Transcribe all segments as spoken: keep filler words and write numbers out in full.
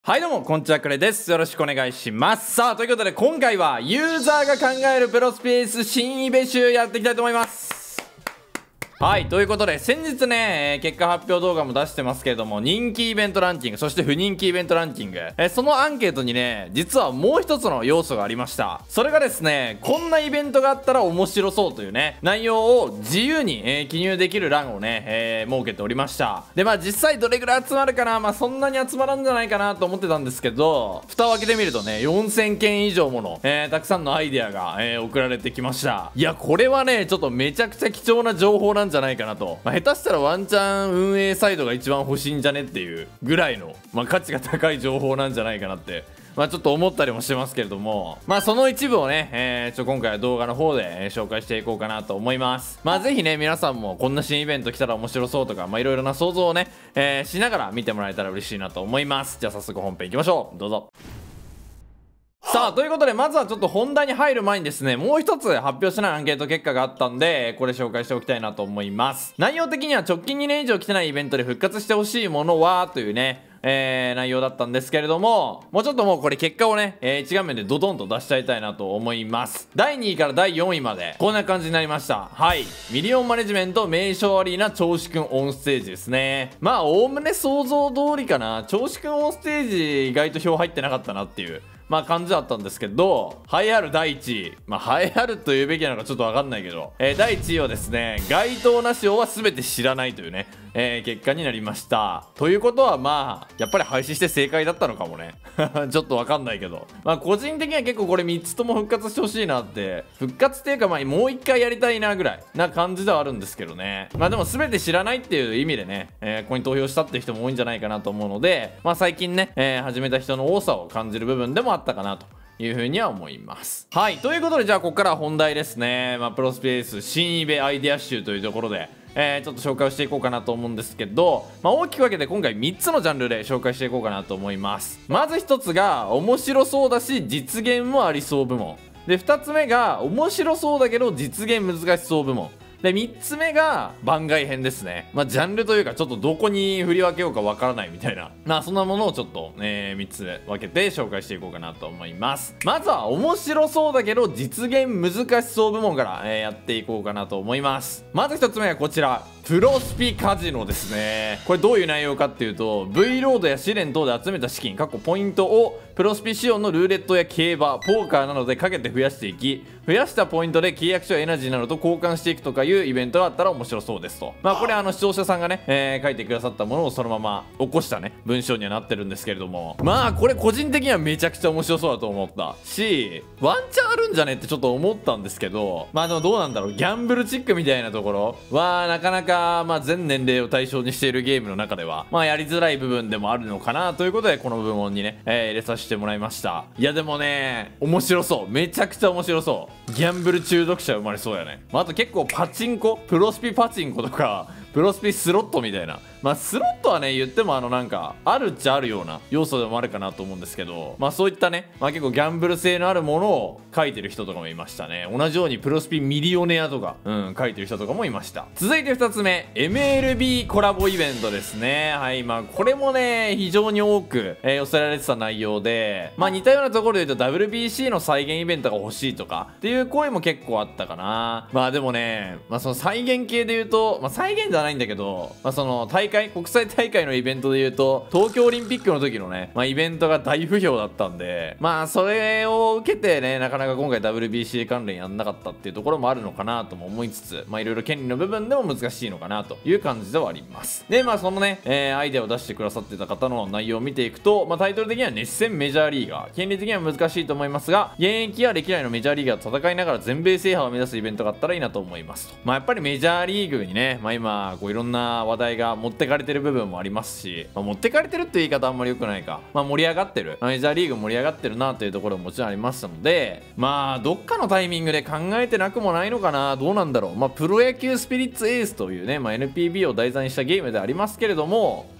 はいどうも、こんにちは、くれです。よろしくお願いします。さあ、ということで今回はユーザーが考えるプロスペース新イベ集やっていきたいと思います。はい、ということで先日ね、えー、結果発表動画も出してますけれども、人気イベントランキング、そして不人気イベントランキング、えー、そのアンケートにね、実はもう一つの要素がありました。それがですね、こんなイベントがあったら面白そうというね、内容を自由に、えー、記入できる欄をね、えー、設けておりました。で、まあ実際どれぐらい集まるかな、まあそんなに集まらんじゃないかなと思ってたんですけど、蓋を開けてみるとね、よんせんけん以上もの、えー、たくさんのアイデアが、えー、送られてきました。いや、これはね、ちょっとめちゃくちゃ貴重な情報なんじゃないかなと。まあ、下手したらワンチャン運営サイドが一番欲しいんじゃねっていうぐらいの、まあ、価値が高い情報なんじゃないかなって、まあ、ちょっと思ったりもしてますけれども、まあその一部をね、えー、ちょ今回は動画の方で、えー、紹介していこうかなと思います。まあぜひね、皆さんもこんな新イベント来たら面白そうとか、まあいろいろな想像をね、えー、しながら見てもらえたら嬉しいなと思います。じゃあ早速本編いきましょう。どうぞ。さあ、ということで、まずはちょっと本題に入る前にですね、もう一つ発表してないアンケート結果があったんで、これ紹介しておきたいなと思います。内容的には直近にねん以上来てないイベントで復活してほしいものは、というね、えー、内容だったんですけれども、もうちょっともうこれ結果をね、えー、一画面でドドンと出しちゃいたいなと思います。だいにいからだいよんいまで、こんな感じになりました。はい。ミリオンマネジメント名称アリーナ銚子くんオンステージですね。まあ、おおむね想像通りかな。銚子くんオンステージ意外と票入ってなかったなっていう。まあ感じだったんですけど、栄えあるだいいちい。まあ栄えあるというべきなのかちょっとわかんないけど、えー、だいいちいはですね、該当なし王は全て知らないというね、えー、結果になりました。ということはまあ、やっぱり廃止して正解だったのかもね。ちょっとわかんないけど。まあ個人的には結構これみっつとも復活してほしいなって、復活っていうかまあもう一回やりたいなぐらいな感じではあるんですけどね。まあでも全て知らないっていう意味でね、えー、ここに投票したって人も多いんじゃないかなと思うので、まあ最近ね、えー、始めた人の多さを感じる部分でもあったかなという風には思います。はい、ということでじゃあここからは本題ですね。まあプロスペース新イベアイデア集というところで、えー、ちょっと紹介をしていこうかなと思うんですけど、まあ、大きく分けて今回みっつのジャンルで紹介していこうかなと思います。まずひとつが面白そうだし実現もありそう部門で、ふたつめが面白そうだけど実現難しそう部門で、みっつめが番外編ですね。まあ、ジャンルというか、ちょっとどこに振り分けようかわからないみたいな。まあ、そんなものをちょっと、えー、みっつ分けて紹介していこうかなと思います。まずは、面白そうだけど、実現難しそう部門から、えー、やっていこうかなと思います。まずひとつめはこちら。プロスピカジノですね。これどういう内容かっていうと、V ロードや試練等で集めた資金、過去ポイントをプロスピ仕様のルーレットや競馬、ポーカーなどでかけて増やしていき、増やしたポイントで契約書やエナジーなどと交換していくとかいうイベントがあったら面白そうですと。まあこれあの視聴者さんがね、えー、書いてくださったものをそのまま起こしたね、文章にはなってるんですけれども、まあこれ個人的にはめちゃくちゃ面白そうだと思ったし、ワンチャンあるんじゃねってちょっと思ったんですけど、まあでもどうなんだろう、ギャンブルチックみたいなところはなかなかまあ全年齢を対象にしているゲームの中ではまあやりづらい部分でもあるのかなということで、この部門にね、えー、入れさせてもらいました。いやでもね、面白そう、めちゃくちゃ面白そう。ギャンブル中毒者生まれそうやね。まあ、あと結構パチンコ、プロスピパチンコとかプロスピスロットみたいな、まあスロットはね言ってもあのなんかあるっちゃあるような要素でもあるかなと思うんですけど、まあそういったね、まあ結構ギャンブル性のあるものを書いてる人とかもいましたね。同じようにプロスピミリオネアとか、うん、書いてる人とかもいました。続いてふたつめ、 エムエルビー コラボイベントですね。はい、まあこれもね非常に多く、えー、寄せられてた内容で、まあ似たようなところで言うと ダブリュービーシー の再現イベントが欲しいとかっていう声も結構あったかな。まあでもね、まあその再現系で言うと、まあ再現じゃないんだけど、まあその大会、国際大会のイベントで言うと東京オリンピックの時のね、まあイベントが大不評だったんで、まあそれを受けてね、なかなか今回 ダブリュービーシー 関連やんなかったっていうところもあるのかなとも思いつつ、まあいろいろ権利の部分でも難しいのかなという感じではあります。で、まあそのね、えー、アイデアを出してくださってた方の内容を見ていくと、まあタイトル的には熱戦メジャーリーガー、権利的には難しいと思いますが、現役や歴代のメジャーリーガーと戦いながら全米制覇を目指すイベントがあったらいいなと思いますと。まあやっぱりメジャーリーグにね、まあ今こういろんな話題が持ってかれてる部分もありますし、まあ、持ってかれてるっていう言い方あんまり良くないか、まあ盛り上がってる、まあ、メジャーリーグ盛り上がってるなというところももちろんありましたので、まあどっかのタイミングで考えてなくもないのかな。どうなんだろう。まあプロ野球スピリッツエースというね、まあ、エヌピービー を題材にしたゲームでありますけれども、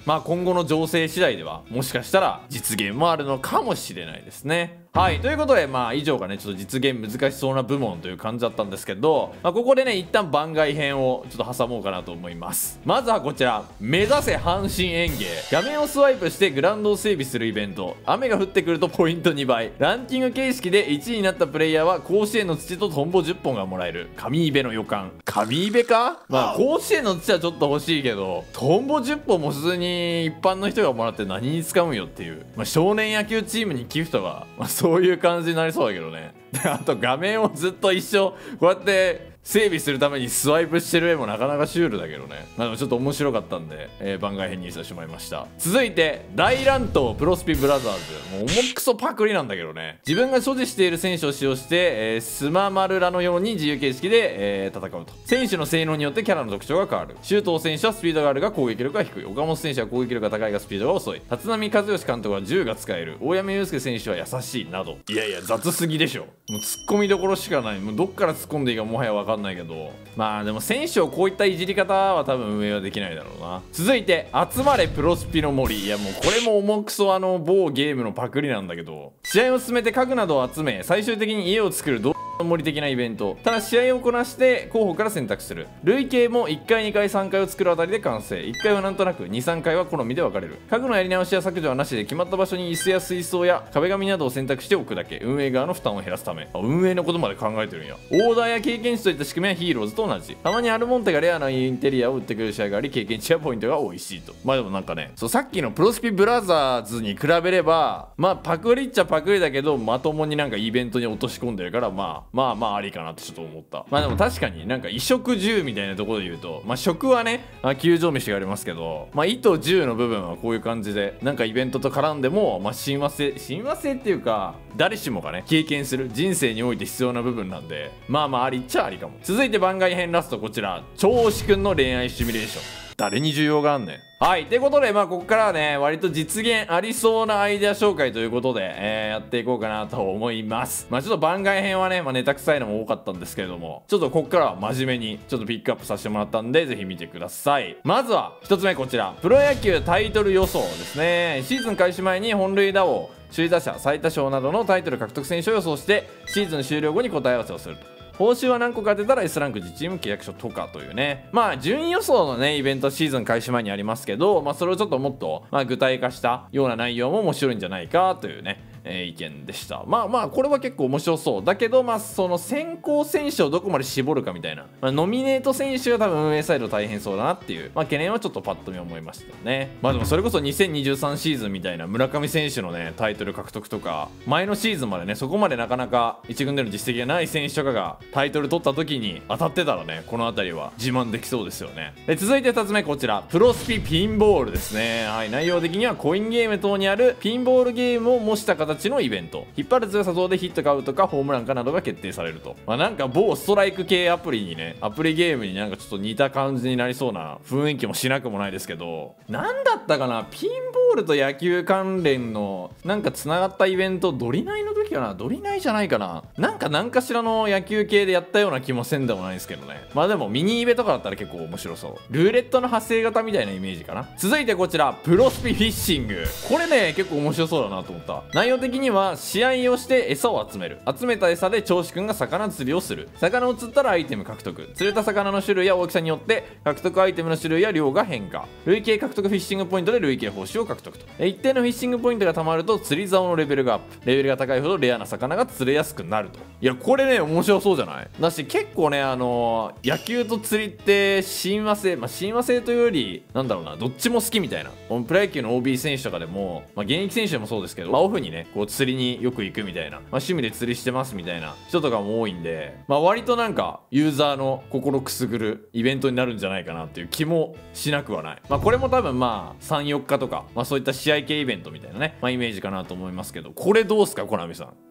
まあ今後の情勢次第ではもしかしたら実現もあるのかもしれないですね。はい、ということで、まあ以上がね、ちょっと実現難しそうな部門という感じだったんですけど、まあ、ここでね、一旦番外編をちょっと挟もうかなと思います。まずはこちら、目指せ阪神園芸。画面をスワイプしてグラウンドを整備するイベント。雨が降ってくるとポイントにばい。ランキング形式でいちいになったプレイヤーは甲子園の土とトンボじゅっぽんがもらえる。神イベの予感。神イベか？まあ甲子園の土はちょっと欲しいけど、トンボじゅっぽんも普通に一般の人がもらって何に使うんよっていう。まあ少年野球チームに寄付とか、まあそういう感じになりそうだけどね。で、あと画面をずっと一生こうやって整備するためにスワイプしてる絵もなかなかシュールだけどね。まあでもちょっと面白かったんで、えー、番外編にしてしまいました。続いて大乱闘プロスピブラザーズ。もう重くそパクリなんだけどね。自分が所持している選手を使用して、えー、スママルラのように自由形式で、えー、戦うと。選手の性能によってキャラの特徴が変わる。周東選手はスピードがあるが攻撃力が低い。岡本選手は攻撃力が高いがスピードが遅い。立浪和義監督は銃が使える。大山悠輔選手は優しいなど。いやいや雑すぎでしょ。もうツッコミどころしかない。もうどっから突っ込んでいいかもはや分かんないけど、まあでも選手をこういったいじり方は多分運営はできないだろうな。続いて集まれプロスピの森。いやもうこれも重くそあの某ゲームのパクリなんだけど、試合を進めて家具などを集め最終的に家を作る動物の森的なイベント。ただ試合をこなして候補から選択する。累計もいっかいにかいさんかいを作るあたりで完成。いっかいはなんとなく にさんかいは好みで分かれる。家具のやり直しや削除はなしで決まった場所に椅子や水槽や壁紙などを選択しておくだけ。運営側の負担を減らすため。あ、運営のことまで考えてるんや。オーダーや経験値といった仕組みはヒーローズと同じ。たまにアルモンテがレアなインテリアを売ってくれる試合があり、経験値やポイントが美味しいと。まあでもなんかね、そうさっきのプロスピブラザーズに比べればまあパクリっちゃパクリだけど、まともになんかイベントに落とし込んでるから、まあまあまあありかなってちょっと思った。まあでも確かになんか衣食住みたいなところで言うと、まあ食はね、まあ、球場飯がありますけど、まあ衣と住の部分はこういう感じでなんかイベントと絡んでも、まあ親和性親和性っていうか誰しもがね経験する人生において必要な部分なんで、まあまあありっちゃありかも。続いて番外編ラスト、こちら長子くんの恋愛シミュレーション。誰に需要があんねん。はい。ということで、まあ、ここからはね、割と実現ありそうなアイデア紹介ということで、えー、やっていこうかなと思います。まあ、ちょっと番外編はね、まあ、ネタ臭いのも多かったんですけれども、ちょっとここからは真面目に、ちょっとピックアップさせてもらったんで、ぜひ見てください。まずは、一つ目こちら。プロ野球タイトル予想ですね。シーズン開始前に本塁打王、首位打者、最多勝などのタイトル獲得選手を予想して、シーズン終了後に答え合わせをすると。報酬は何個か当てたら S ランク自チーム契約書とかというね。まあ順位予想のねイベントシーズン開始前にありますけど、まあそれをちょっともっと、まあ、具体化したような内容も面白いんじゃないかというね、えー、意見でした。まあまあこれは結構面白そうだけど、まあその選考選手をどこまで絞るかみたいな、まあ、ノミネート選手が多分運営サイド大変そうだなっていう、まあ、懸念はちょっとパッと見思いましたね。まあでもそれこそにせんにじゅうさんシーズンみたいな村上選手のねタイトル獲得とか、前のシーズンまでねそこまでなかなか一軍での実績がない選手とかがタイトル取った時に当たってたらね、この辺りは自慢できそうですよね。で続いてふたつめこちら、プロスピピンボールですね。はい、内容的にはコインゲーム等にあるピンボールゲームを模した形のイベント。引っ張る強さ等でヒットかアウトかホームランかなどが決定されると。まあなんか某ストライク系アプリにね、アプリゲームになんかちょっと似た感じになりそうな雰囲気もしなくもないですけど、なんだったかな、ピンボールと野球関連のなんかつながったイベント、ドリナイの時かな、ドリナイじゃないかな、なんか何かしらの野球系でやったような気もせんでもないですけどね。まあでもミニイベとかだったら結構面白そう。ルーレットの派生型みたいなイメージかな。続いてこちら、プロスピフィッシング。これね結構面白そうだなと思った。内容的には試合をして餌を集める。集めた餌で長子くんが魚釣りをする。魚を釣ったらアイテム獲得。釣れた魚の種類や大きさによって獲得アイテムの種類や量が変化。累計獲得フィッシングポイントで累計報酬を獲得と。一定のフィッシングポイントが貯まると釣り竿のレベルがアップ。レベルが高いほどレアな魚が釣れやすくなると。いやこれね面白そうじゃない？だし結構ねあのー、野球と釣りって親和性、まあ親和性というよりなんだろうな、どっちも好きみたいな。プロ野球の オービー 選手とかでも、まあ、現役選手でもそうですけど、まあ、オフにねこう釣りによく行くみたいな、まあ、趣味で釣りしてますみたいな人とかも多いんで、まあ、割となんかユーザーの心くすぐるイベントになるんじゃないかなっていう気もしなくはない。まあこれも多分まあさんよっかとか、まあ、そういった試合系イベントみたいなね、まあ、イメージかなと思いますけど、これどうすかコナミさん。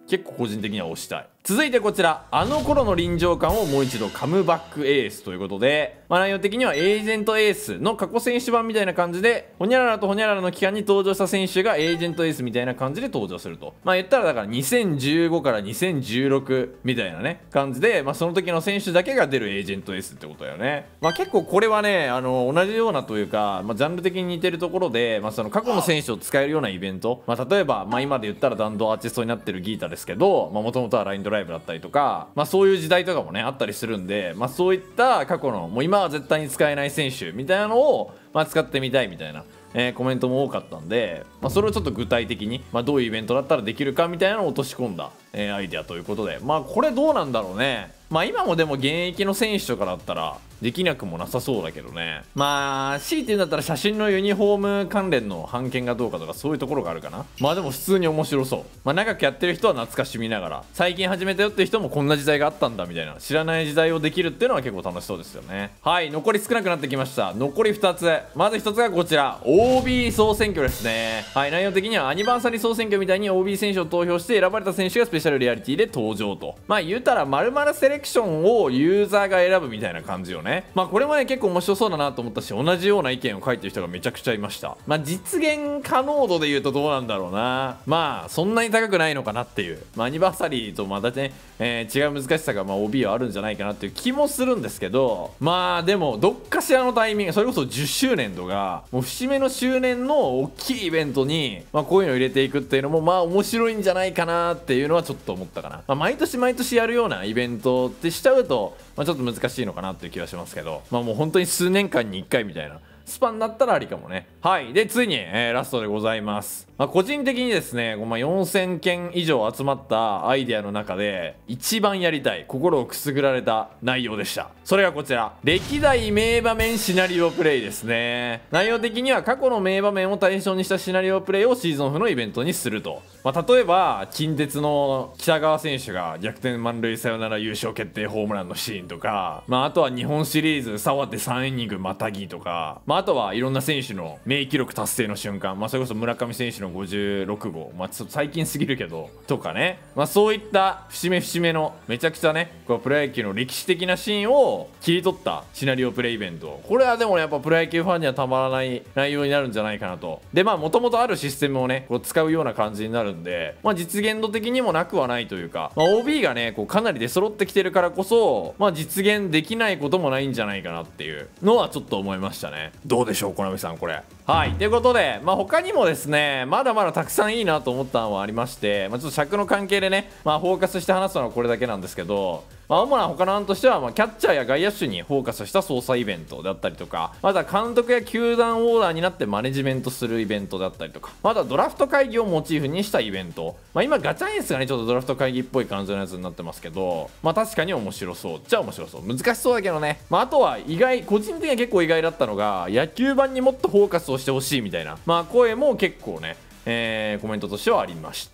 結構個人的には推したい。続いてこちら、あの頃の臨場感をもう一度カムバックエースということで、まあ、内容的にはエージェントエースの過去選手版みたいな感じで、ホニャララとホニャララの期間に登場した選手がエージェントエースみたいな感じで登場すると。まあ言ったらだからにせんじゅうごからにせんじゅうろくみたいなね、感じで、まあその時の選手だけが出るエージェントエースってことだよね。まあ結構これはね、あの、同じようなというか、まあジャンル的に似てるところで、まあその過去の選手を使えるようなイベント、まあ例えば、まあ今で言ったら弾道アーティストになってるギータですけど、まあもともとはラインドライブだったりとか、まあそういう時代とかもね、あったりするんで、まあそういった過去の、もう今は絶対に使えない選手みたいなのを、まあ使ってみたいみたいな。えー、コメントも多かったんで、まあ、それをちょっと具体的に、まあ、どういうイベントだったらできるかみたいなのを落とし込んだ、えー、アイデアということで、まあこれどうなんだろうね。まあ今もでも現役の選手とかだったらできなくもなさそうだけどね。まあ強いて言うんだったら写真のユニフォーム関連の版権がどうかとかそういうところがあるかな。まあでも普通に面白そう。まあ長くやってる人は懐かしみながら、最近始めたよっていう人もこんな時代があったんだみたいな、知らない時代をできるっていうのは結構楽しそうですよね。はい、残り少なくなってきました。残りふたつ。まずひとつがこちら オービー 総選挙ですね。はい、内容的にはアニバーサリー総選挙みたいに オービー 選手を投票して選ばれた選手がスペシャルリアリティで登場と。まあ言うたら〇〇セレクションをユーザーが選ぶみたいな感じよね。まあこれもね結構面白そうだなと思ったし、同じような意見を書いてる人がめちゃくちゃいました。まあ実現可能度で言うとどうなんだろうな。まあそんなに高くないのかなっていう、まあ、アニバーサリーとまたね、えー、違う難しさがまあ オービー はあるんじゃないかなっていう気もするんですけど、まあでもどっかしらのタイミング、それこそじゅっしゅうねんとかもう節目の周年の大きいイベントに、まあ、こういうのを入れていくっていうのもまあ面白いんじゃないかなっていうのはちょっと思ったかな。まあ、毎年毎年やるようなイベントってしちゃうと、まあ、ちょっと難しいのかなっていう気はしますけど、まあもう本当に数年間にいっかいみたいなスパンだったらありかもね。はい。で、ついに、えー、ラストでございます。まあ、個人的にですね、まあ、よんせんけん以上集まったアイデアの中で、一番やりたい、心をくすぐられた内容でした。それがこちら。歴代名場面シナリオプレイですね。内容的には過去の名場面を対象にしたシナリオプレイをシーズンオフのイベントにすると。まあ、例えば、近鉄の北川選手が逆転満塁サヨナラ優勝決定ホームランのシーンとか、まあ、あとは日本シリーズ沢手さんイニングまたぎとか、まあ、あとはいろんな選手の名記録達成の瞬間、まあ、それこそ村上選手のごじゅうろくごう、まあ、ちょっと最近すぎるけどとかね、まあ、そういった節目節目のめちゃくちゃねこうプロ野球の歴史的なシーンを切り取ったシナリオプレイイベント、これはでもねやっぱプロ野球ファンにはたまらない内容になるんじゃないかなと。でまあもともとあるシステムをねこう使うような感じになるんで、まあ、実現度的にもなくはないというか、まあ、オービー がねこうかなり出揃ってきてるからこそ、まあ、実現できないこともないんじゃないかなっていうのはちょっと思いましたね。どうでしょうコナミさんこれ。はいということで、まあ、他にもですねまだまだたくさんいいなと思ったのはありまして、まあ、ちょっと尺の関係でね、まあ、フォーカスして話すのはこれだけなんですけど、まあ、主な他の案としては、まあ、キャッチャーや外野手にフォーカスした操作イベントだったりとか、また監督や球団オーダーになってマネジメントするイベントだったりとか、またドラフト会議をモチーフにしたイベント、まあ、今ガチャエンスがねちょっとドラフト会議っぽい感じのやつになってますけど、まあ確かに面白そうじゃあ面白そう、難しそうだけどね。まあ、あとは意外個人的には結構意外だったのが野球版にもっとフォーカスをしてほしいみたいな、まあ声も結構ね、えー、コメントとしてはありました。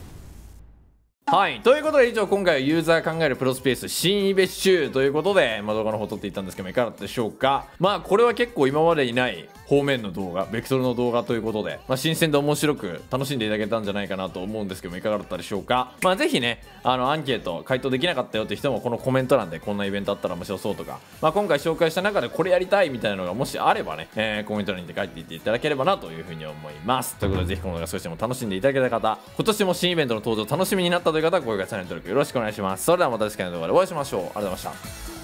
はいということで以上今回はユーザーが考えるプロスペース新イベ集ということで、まあ、動画の方撮っていったんですけどもいかがだったでしょうか。まあこれは結構今までにない方面の動画ベクトルの動画ということで、まあ、新鮮で面白く楽しんでいただけたんじゃないかなと思うんですけどもいかがだったでしょうか。まあぜひねあのアンケート回答できなかったよって人もこのコメント欄でこんなイベントあったら面白そうとか、まあ、今回紹介した中でこれやりたいみたいなのがもしあればね、えー、コメント欄に書いていっていただければなというふうに思います。ということでぜひこの動画少しでも楽しんでいただけた方、今年も新イベントの登場楽しみになったという方は高評価チャンネル登録よろしくお願いします。それではまた次回の動画でお会いしましょう。ありがとうございました。